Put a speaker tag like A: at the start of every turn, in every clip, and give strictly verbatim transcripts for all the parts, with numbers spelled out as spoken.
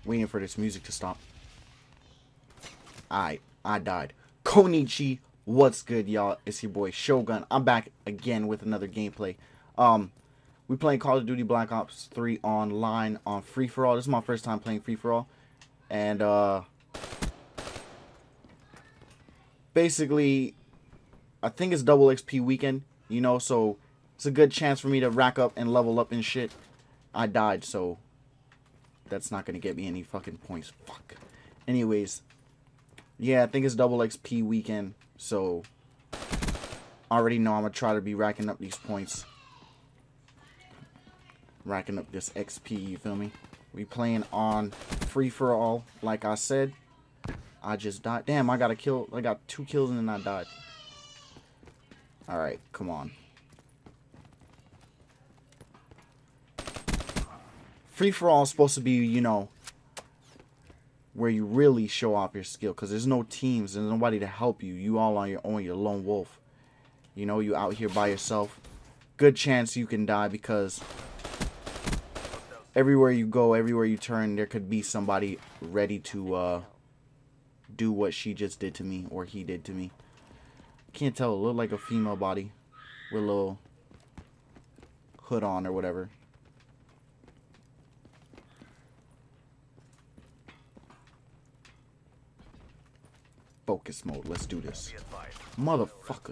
A: Waiting for this music to stop. Alright, I died. Konichi, what's good, y'all? It's your boy Shogun. I'm back again with another gameplay. Um, we playing Call of Duty Black Ops three online on free for all. This is my first time playing free for all, and uh, basically, I think it's double X P weekend. You know, so it's a good chance for me to rack up and level up and shit. I died, so that's not gonna get me any fucking points. Fuck. Anyways, yeah, I think it's double X P weekend, so I already know I'm gonna try to be racking up these points, racking up this X P. You feel me? We playing on free for all, like I said. I just died. Damn, I got a kill. I got two kills and then I died. All right, come on. Free for all is supposed to be, you know, where you really show off your skill, because there's no teams, there's nobody to help you. You all on your own, you're lone wolf. You know, you out here by yourself. Good chance you can die, because everywhere you go, everywhere you turn, there could be somebody ready to uh, do what she just did to me, or he did to me. Can't tell, it looked like a female body with a little hood on or whatever. Focus mode. Let's do this. Motherfucker.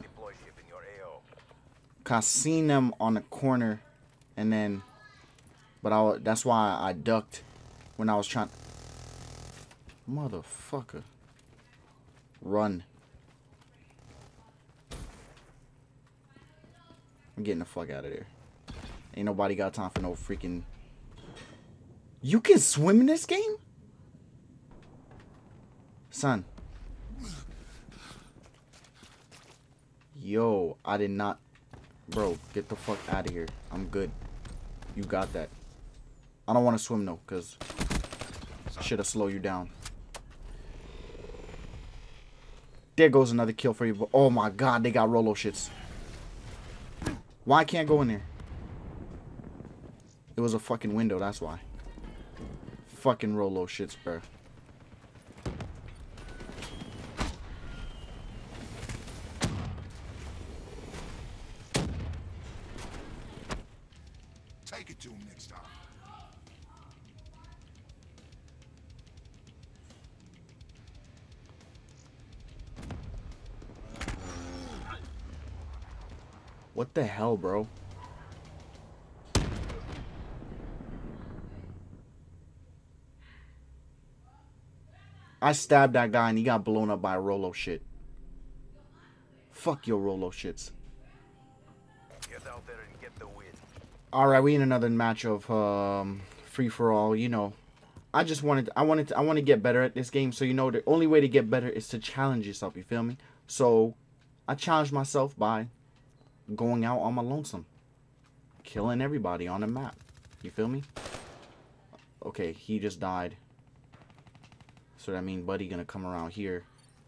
A: I seen them on the corner, and then, but I, that's why I ducked when I was trying. Motherfucker. Run. I'm getting the fuck out of there. Ain't nobody got time for no freaking. You can swim in this game? Son. Yo, I did not. Bro, get the fuck out of here. I'm good. You got that. I don't want to swim though, because should have slowed you down. There goes another kill for you. But oh my god, they got Rolo shits. Why I can't go in there? It was a fucking window, that's why. Fucking Rolo shits, bro.
B: Take it to him next time.
A: What the hell, bro? I stabbed that guy and he got blown up by a Rolo shit. Fuck your Rolo shits.
B: Get out there and get the win.
A: Alright, we in another match of um, free for all. You know, I just wanted, I wanted, to, I want to get better at this game. So you know, the only way to get better is to challenge yourself. You feel me? So I challenged myself by going out on my lonesome, killing everybody on the map. You feel me? Okay, he just died. So that means Buddy gonna come around here.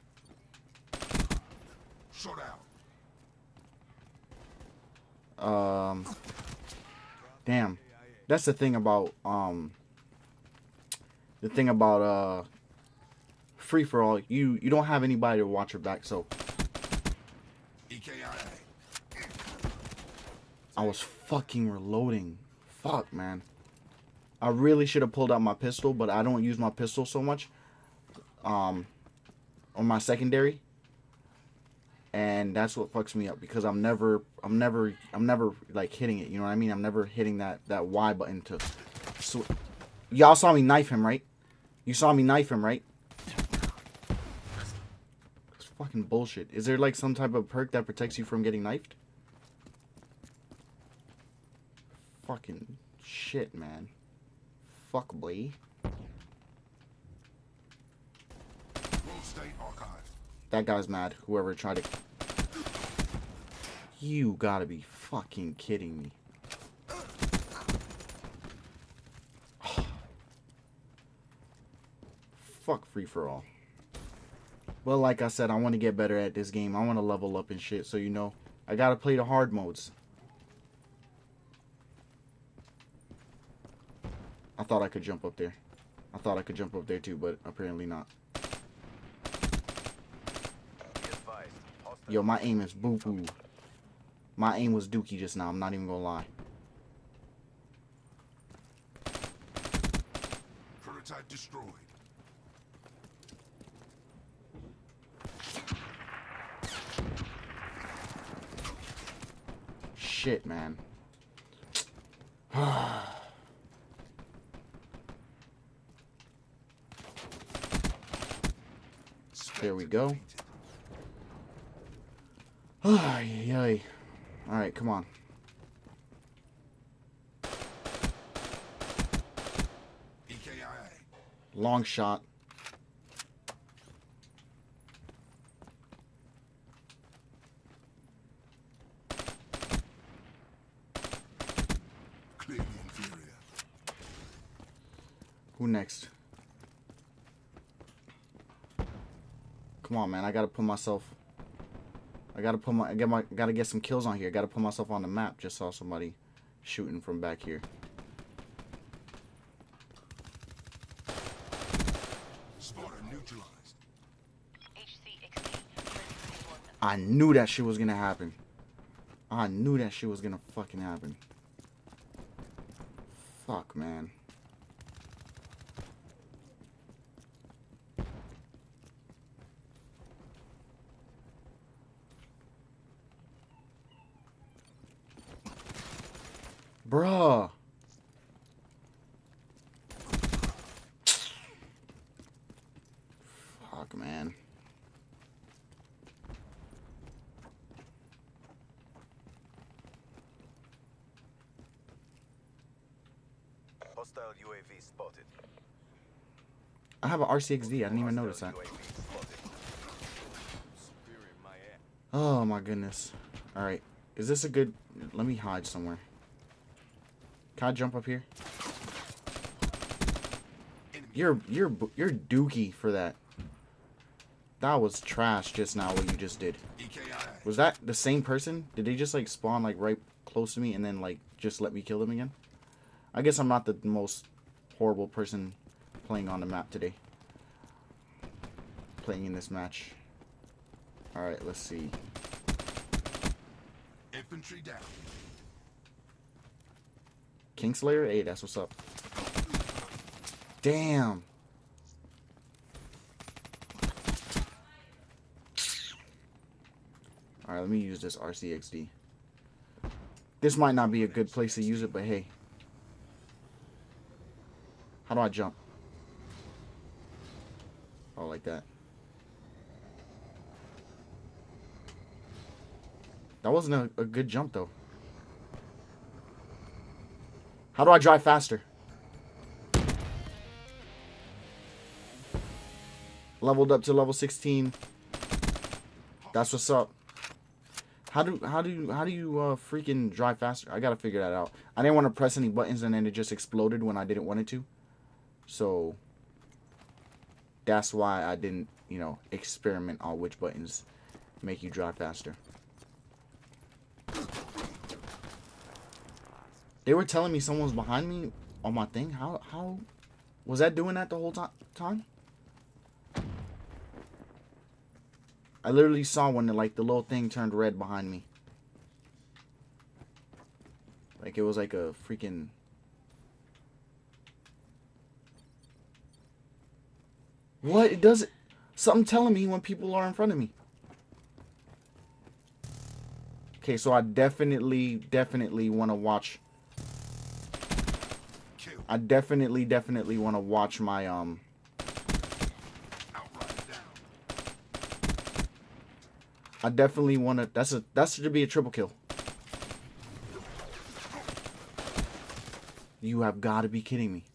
B: Shut out.
A: Um. Damn, that's the thing about um. The thing about uh. Free for all, you you don't have anybody to watch your back, so.
B: E K I A.
A: I was fucking reloading. Fuck, man. I really should have pulled out my pistol, but I don't use my pistol so much. Um, on my secondary. And that's what fucks me up, because I'm never, I'm never, I'm never like hitting it. You know what I mean? I'm never hitting that that Y button to. So, y'all saw me knife him, right? You saw me knife him, right? It's fucking bullshit. Is there like some type of perk that protects you from getting knifed? Fucking shit, man. Fuck, boy.
B: State Archive.
A: That guy's mad. Whoever tried to. You gotta be fucking kidding me. Fuck free for all. Well, like I said, I want to get better at this game. I want to level up and shit. So, you know, I gotta play the hard modes. I thought I could jump up there. I I thought I could jump up there too, but apparently not. Yo, my aim is boo-boo. My aim was dookie just now. I'm not even gonna lie.
B: Prototype destroyed.
A: Shit, man. There we go. Ay, alright, come on.
B: E K I A.
A: Long shot.
B: Clearly inferior.
A: Who next? Come on, man. I gotta put myself. I gotta put my. I get my. Gotta get some kills on here. Gotta put myself on the map. Just saw somebody shooting from back here.
B: Spotter neutralized.
A: I knew that shit was gonna happen. I knew that shit was gonna fucking happen. Fuck, man. Bruh. Fuck, man.
C: Hostile U A V spotted.
A: I have an R C X D. I didn't even notice that. Oh my goodness. Alright. Is this a good... Let me hide somewhere. Can I jump up here? You're... You're... You're dookie for that. That was trash just now what you just did.
B: E K I A.
A: Was that the same person? Did they just like spawn like right close to me and then like just let me kill them again? I guess I'm not the most horrible person playing on the map today. Playing in this match. Alright, let's see.
B: Infantry down.
A: Kingslayer? Hey, that's what's up. Damn. Alright, let me use this R C X D. This might not be a good place to use it, but hey. How do I jump? Oh, like that. That wasn't a, a good jump, though. How do I drive faster? Leveled up to level sixteen. That's what's up. How do how do you how do you uh, freaking drive faster? I gotta figure that out. I didn't want to press any buttons and then it just exploded when I didn't want it to. So that's why I didn't, you know, experiment on which buttons make you drive faster. They were telling me someone was behind me on my thing. How how was that doing that the whole to time? I literally saw when the, like the little thing turned red behind me. Like it was like a freaking... What? It does... Something telling me when people are in front of me. Okay, so I definitely, definitely want to watch... I definitely, definitely want to watch my, um... I definitely want to... That's a... That should be a triple kill. You have got to be kidding me.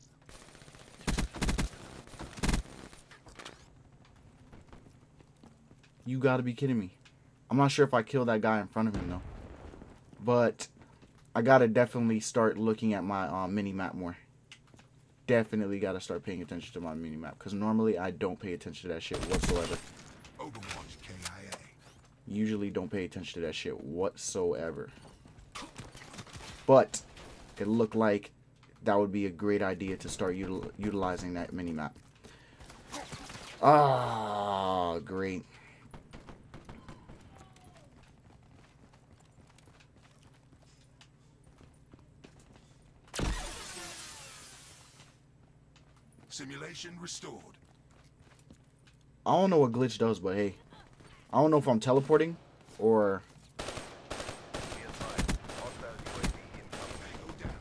A: You got to be kidding me. I'm not sure if I killed that guy in front of him, though. But I got to definitely start looking at my uh, mini-map more. Definitely got to start paying attention to my mini-map. Because normally I don't pay attention to that shit whatsoever.
B: Overwatch K I A.
A: Usually don't pay attention to that shit whatsoever. But it looked like that would be a great idea to start util utilizing that minimap. Ah, great.
B: Simulation restored.
A: I don't know what glitch does, but hey. I don't know if I'm teleporting or...
C: Be advised. Hostile U A V incoming.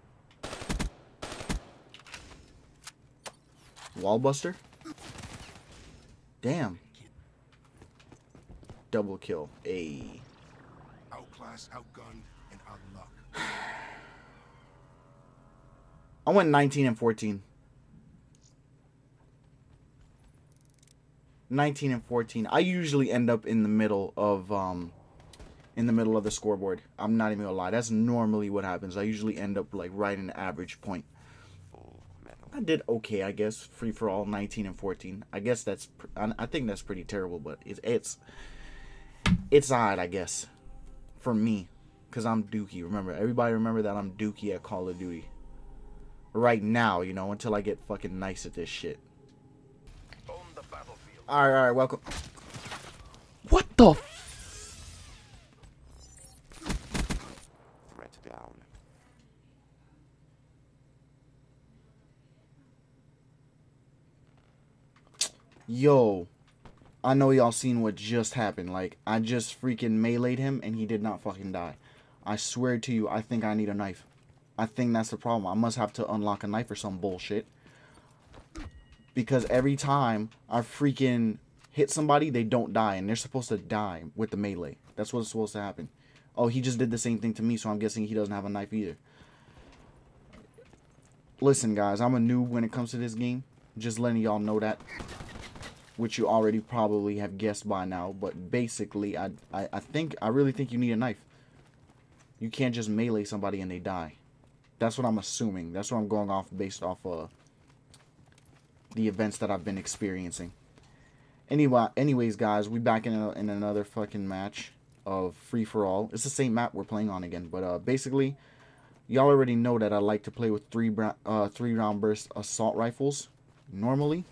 B: Tango down.
A: Wallbuster? Damn. Double kill. A.
B: Outclassed, outgunned, and outlucked.
A: I went nineteen and fourteen. nineteen and fourteen. I usually end up in the middle of um in the middle of the scoreboard. I'm not even gonna lie. That's normally what happens. I usually end up like right in the average point. I did okay, I guess. Free for all, nineteen and fourteen. I guess that's I think that's pretty terrible, but it's it's it's odd, I guess, for me, cause I'm Dookie. Remember, everybody remember that I'm Dookie at Call of Duty. Right now, you know, until I get fucking nice at this shit.
C: Own the battlefield.
A: All right, all right, welcome. What the? F
D: Threat down.
A: Yo, I know y'all seen what just happened. Like, I just freaking meleeed him and he did not fucking die. I swear to you, I think I need a knife. I think that's the problem. I must have to unlock a knife or some bullshit. Because every time I freaking hit somebody, they don't die. And they're supposed to die with the melee. That's what's supposed to happen. Oh, he just did the same thing to me, so I'm guessing he doesn't have a knife either. Listen, guys, I'm a noob when it comes to this game. Just letting y'all know that. Which you already probably have guessed by now. But basically, I, I, I think, I really think you need a knife. You can't just melee somebody and they die. That's what I'm assuming. That's what I'm going off based off of the events that I've been experiencing. Anyway, anyways, guys, we back in, a, in another fucking match of free for all. It's the same map we're playing on again, but uh, basically, y'all already know that I like to play with three uh, three round burst assault rifles normally.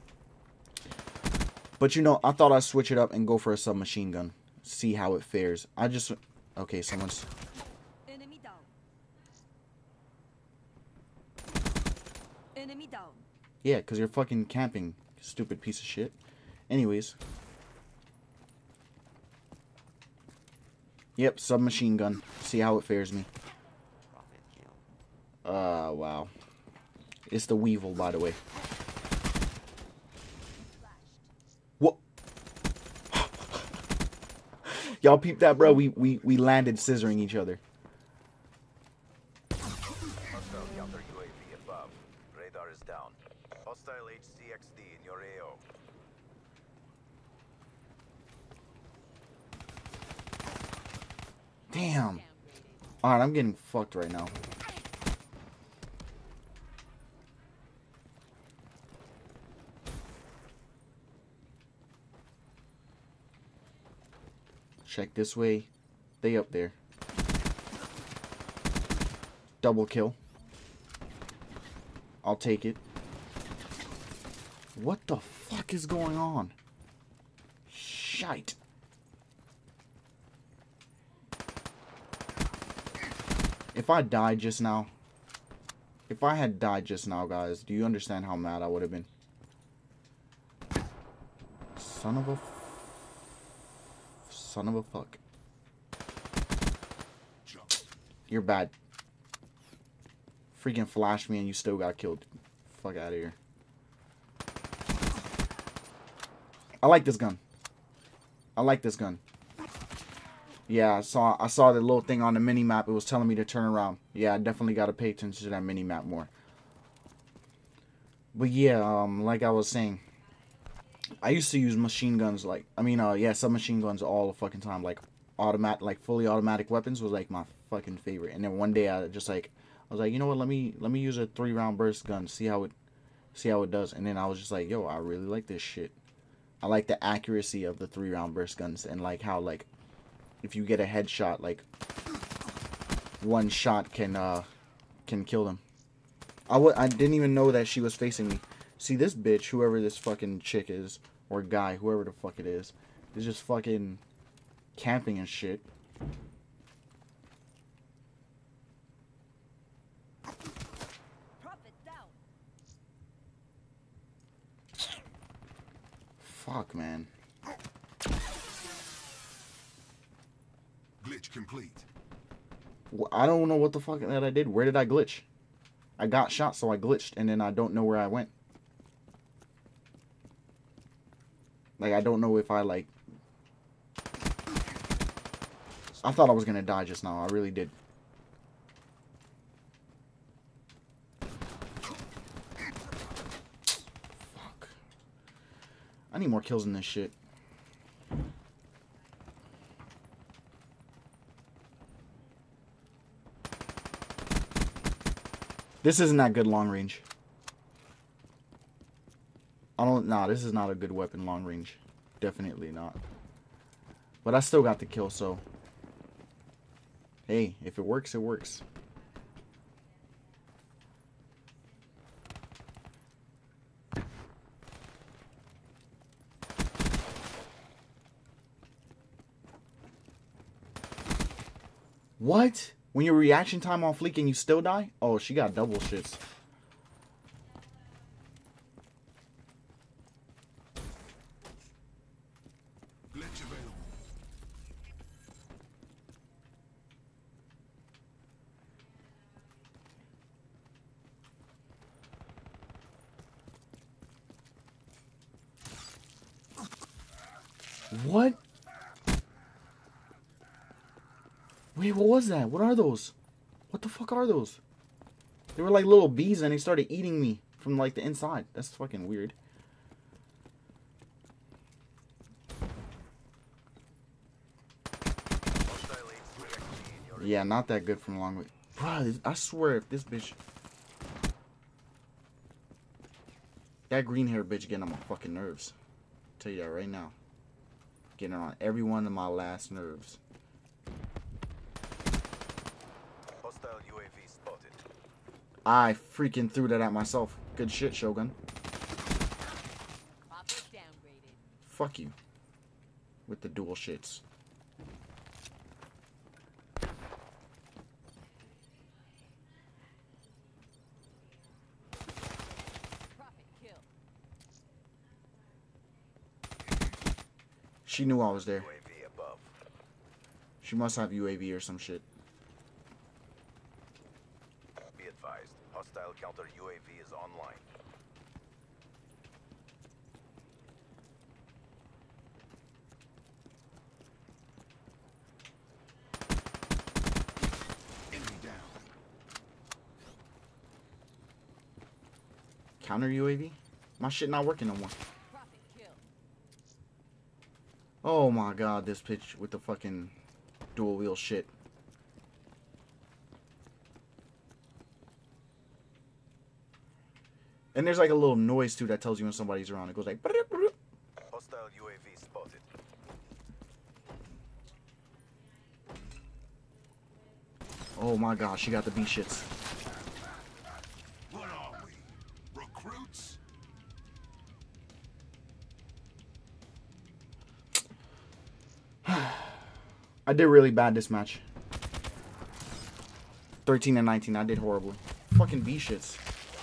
A: But you know, I thought I'd switch it up and go for a submachine gun. See how it fares. I just okay, someone's.
E: Enemy down. Enemy down.
A: Yeah, because you're fucking camping, stupid piece of shit. Anyways. Yep, submachine gun. See how it fares me. Uh, wow. It's the Weevil, by the way. What? Y'all peep that, bro? We, we, we landed scissoring each other.
C: Hostile counter U A V above. Radar is down. Hostile H C X D in your A O.
A: Damn. Alright, I'm getting fucked right now. Check this way. They up there. Double kill. I'll take it. What the fuck is going on? Shite. If I died just now, if I had died just now, guys, do you understand how mad I would have been? Son of a... Son of a fuck. You're bad. Freaking flashed me and you still got killed. Fuck out of here. I like this gun. I like this gun. Yeah, I saw I saw the little thing on the mini map. It was telling me to turn around. Yeah, I definitely got to pay attention to that mini map more. But yeah, um, like I was saying, I used to use machine guns like I mean, uh, yeah, submachine guns all the fucking time. Like automatic, like fully automatic weapons was like my fucking favorite. And then one day I just like I was like, you know what? Let me let me use a three round burst gun. See how it see how it does. And then I was just like, yo, I really like this shit. I like the accuracy of the three round burst guns and like how like. If you get a headshot, like one shot can uh can kill them. I w I didn't even know that she was facing me. See, this bitch, whoever this fucking chick is, or guy, whoever the fuck it is, is just fucking camping and shit.
E: Prophet down.
A: Fuck, man.
B: Glitch complete.
A: Wh- I don't know what the fuck that I did. Where did I glitch? I got shot, so I glitched, and then I don't know where I went. Like, I don't know if I, like... I thought I was gonna die just now. I really did. Fuck. I need more kills in this shit. This isn't that good long range. I don't... Nah, this is not a good weapon long range. Definitely not. But I still got the kill, so... Hey, if it works, it works. What? When your reaction time on fleek and you still die? Oh, she got double shits.
B: Glitch available.
A: What? Wait, what was that? What are those? What the fuck are those? They were like little bees and they started eating me from like the inside. That's fucking weird.
C: Hostile H C X D in your
A: Yeah, not that good from long way. Bruh, I swear if this bitch... That green hair bitch getting on my fucking nerves. I'll tell you that right now. Getting on every one of my last nerves.
C: hostile U A V spotted.
A: I freaking threw that at myself. Good shit, Shogun.
E: Prophet downgraded.
A: Fuck you. With the dual shits.
E: Prophet kill.
A: She knew I was there.
C: U A V above.
A: She must have U A V or some shit.
C: Be advised, hostile counter U A V is online.
B: Enemy down.
A: Counter U A V? My shit not working no more.
E: Prophet kill.
A: Oh my god, this pitch with the fucking dual wheel shit. And there's like a little noise too that tells you when somebody's around. It goes like...
C: Hostile U A V spotted.
A: Oh my god, she got the B shits.
B: What are we? Recruits?
A: I did really bad this match. thirteen and nineteen, I did horribly. Fucking B shits.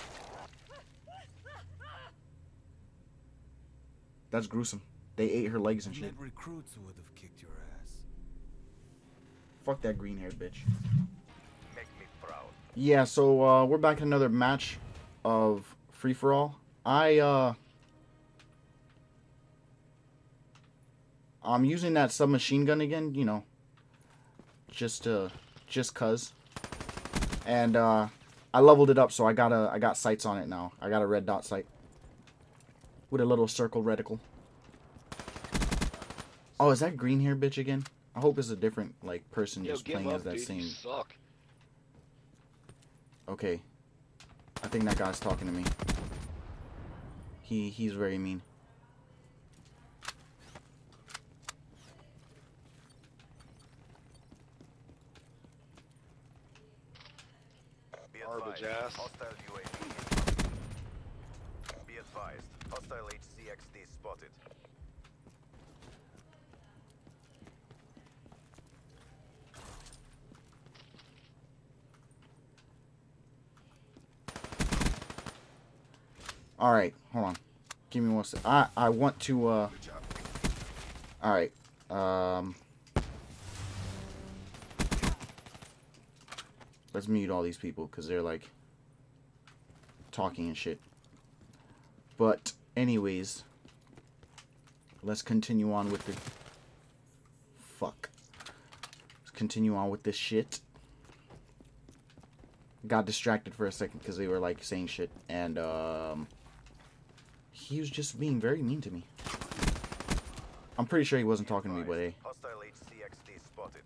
A: That's gruesome. They ate her legs and shit.
F: Mid recruits would have kicked your ass.
A: Fuck that green haired bitch.
C: Make me proud.
A: Yeah, so uh, we're back in another match of free for all. I uh, I'm using that submachine gun again, you know, just uh, just cause. And uh, I leveled it up, so I got a I got sights on it now. I got a red dot sight with a little circle reticle. Oh, is that green hair bitch again? I hope it's a different like person
G: Yo,
A: just
G: give
A: playing
G: up,
A: as that
G: dude.
A: same.
G: You suck.
A: Okay. I think that guy's talking to me. He he's very mean.
C: Be
G: Garbage
C: advised,
G: ass.
C: hostile U A V Hostile H C X D spotted.
A: All right, hold on. Give me one sec. I I want to. Uh,
B: Good job.
A: all right. Um. Let's mute all these people because they're like talking and shit. But anyways, let's continue on with the. Fuck. Let's continue on with this shit. Got distracted for a second because they were like saying shit, and um, he was just being very mean to me. I'm pretty sure he wasn't talking to me, but hey.
C: Hostile H C X D spotted.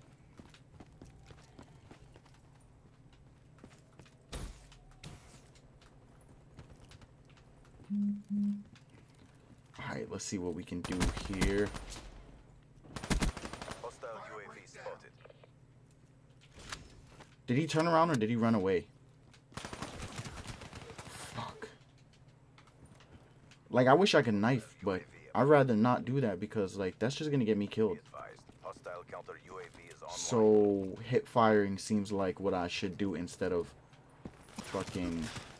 A: Alright, let's see what we can do here.
C: Hostile U A V spotted.
A: Did he turn around or did he run away? Fuck. Like, I wish I could knife, but I'd rather not do that because, like, that's just gonna get me
C: Be
A: killed.
C: advised. Hostile counter U A V is online.
A: So, hip firing seems like what I should do instead of fucking...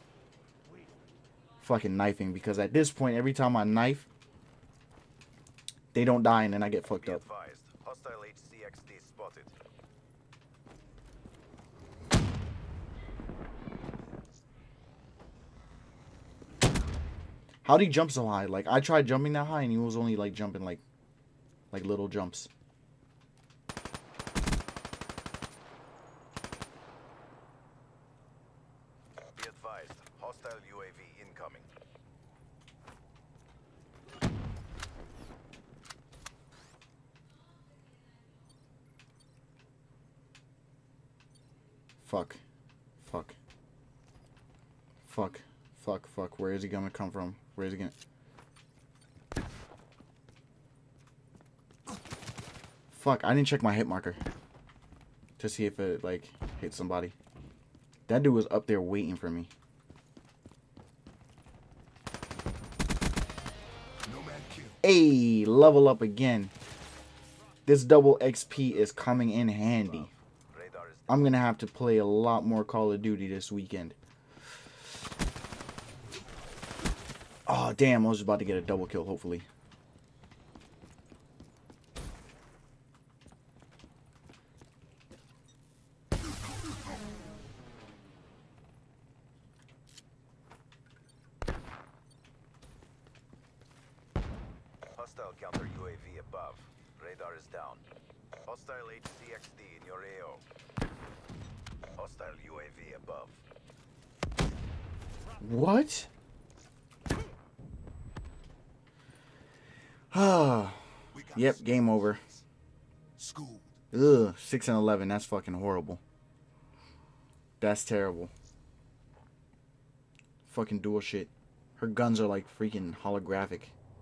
A: fucking knifing, because at this point, every time I knife, they don't die and then I get fucked
C: Be
A: up.
C: advised. Hostile H C X D spotted.
A: How'd he jump so high? Like, I tried jumping that high and he was only, like, jumping, like, like little jumps.
C: Be advised. Hostile U A V incoming.
A: Fuck. Fuck. Fuck. Fuck, fuck. Where is he gonna come from? Where is he gonna... Fuck, I didn't check my hit marker. To see if it, like, hit somebody. That dude was up there waiting for me.
B: Nomad kill.
A: Hey, level up again. This double X P is coming in handy.
C: Radar is
A: I'm gonna have to play a lot more Call of Duty this weekend. Oh, damn, I was about to get a double kill, hopefully.
C: hostile counter U A V above. Radar is down. Hostile H C X D in your A O. Hostile U A V above.
A: What? Ah.
B: We got
A: Yep, game over.
B: school.
A: Ugh, six and eleven. That's fucking horrible. That's terrible. Fucking dual shit. Her guns are like freaking holographic.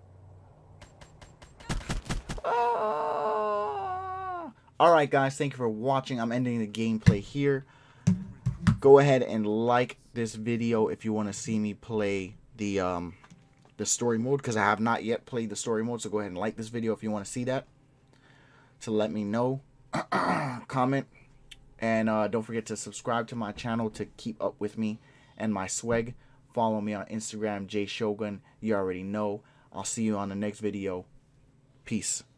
A: Ah! Alright guys, thank you for watching. I'm ending the gameplay here. Go ahead and like this video if you want to see me play the um the story mode, because I have not yet played the story mode. So go ahead and like this video if you want to see that. To let me know. Comment. And uh, don't forget to subscribe to my channel to keep up with me and my swag. Follow me on Instagram, J Shogun. You already know. I'll see you on the next video. Peace.